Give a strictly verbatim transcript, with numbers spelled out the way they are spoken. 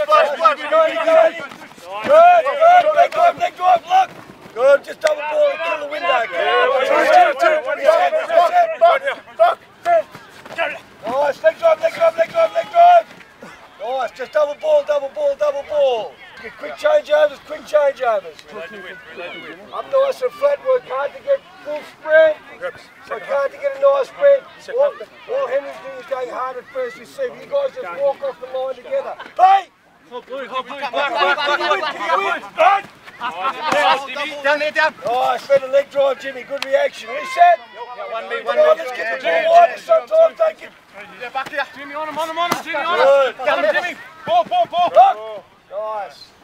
Splash, splash, good, good, leg drive, leg drive, look! Good, just double ball and kill the window. Nice, leg drive, leg drive, leg drive, leg drive! Nice, just double ball, double ball, double ball. Get quick changeovers, quick changeovers. Up nice and flat work, hard to get full spread. So hard to get a nice spread. All, all Henry's doing is going hard at first receive. You guys just walk off the line together. Hey! Hold blue, hold blue. Down there, down. Nice, better leg drive, Jimmy. Good reaction. Reset. Yeah, one me, one Come on, me. let's get the ball wide. Sometimes they can. Yeah, back here. Jimmy on him, on him, on him. Jimmy on him. Good. Down him, Jimmy. Ball, ball, ball. Nice.